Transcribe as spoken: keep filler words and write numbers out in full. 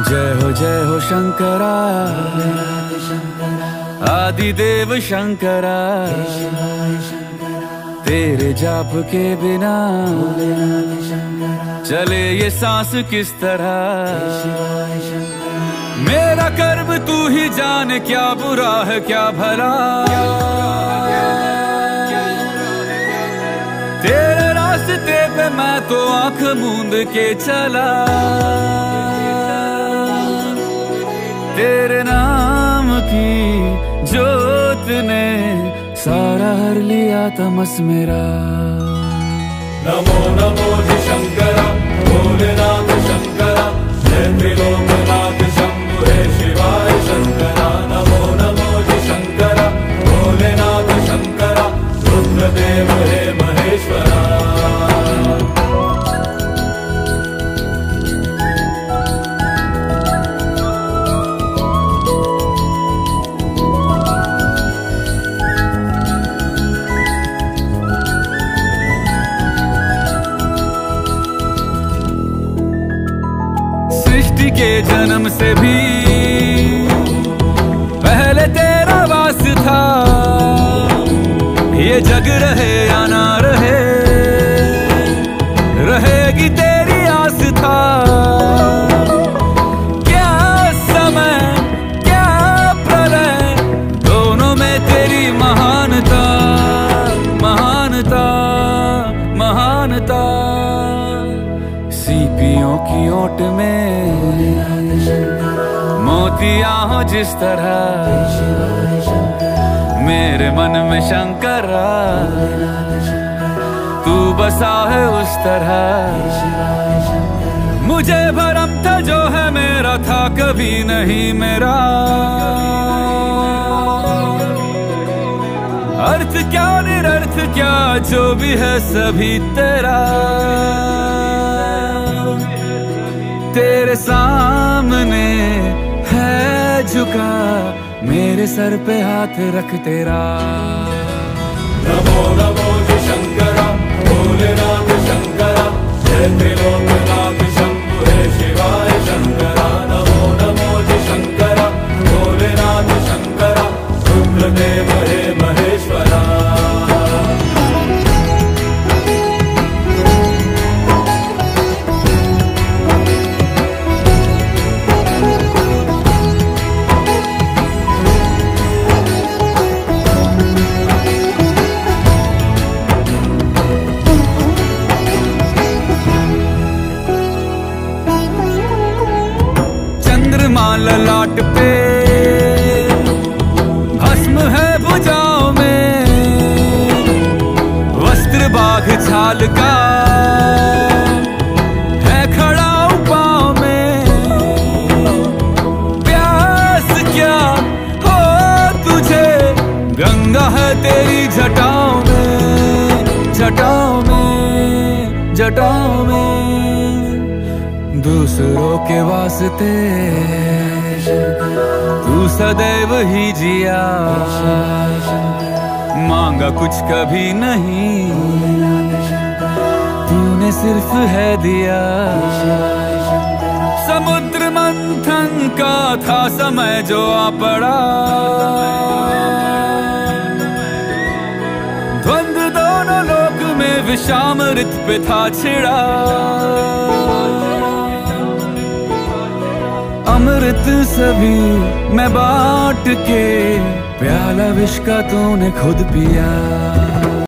जय हो जय हो शंकरा, आदिदेव शंकरा, तेरे जाप के बिना चले ये सांस किस तरह। मेरा कर्म तू ही जाने, क्या बुरा है क्या भला। तेरे रास्ते पे मैं तो आंख मूंद के चला, तेरे नाम की जोत ने सारा हर लिया तमस मेरा। नमो नमो जी शंकरा, भोलेनाथ शंकरा, जय त्रिलोकनाथ शंभु हे शिवाय शंकरा। नमो नमो जी शंकरा, भोलेनाथ शंकरा, रुद्रदेव हे महेश्वरा। सृष्टि के जन्म से भी पहले तेरा वास था। ये जग रहे या ना रहे, रहेगी तेरी आस था। क्या समय क्या प्रलय, दोनों में तेरी महानता, महानता, महानता। सीपियों की ओट में मोतियां हो जिस तरह, मेरे मन में शंकरा तू बसा है उस तरह। मुझे भरम था जो है मेरा था कभी नहीं मेरा। अर्थ क्या निरर्थ क्या जो भी है सभी तेरा। तेरे सामने है झुका, मेरे सर पे हाथ रख तेरा। नमो नमो जी शंकरा, भोलेनाथ शंकरा, जय त्रिलोकनाथ शंभु हे शिवाय शंकरा। नमो नमो जी शंकरा, भोलेनाथ शंकरा, रुद्रदेव हे महेश्वरा। ललाट पे भस्म है भुजाओं में, वस्त्र बाघ छाल का है खड़ा पाँव में। प्यास क्या हो तुझे, गंगा है तेरी जटाओं में, जटाओं में, जटाओं में। दूसरों के वास्ते तू सदैव ही जिया, मांगा कुछ कभी नहीं, तूने सिर्फ है दिया। समुद्र मंथन का था समय जो आ पड़ा, द्वंद्व दोनों लोक में विषामृत पे था छिड़ा। अमृत सभी मैं बांट के, प्याला विष का तूने खुद पिया।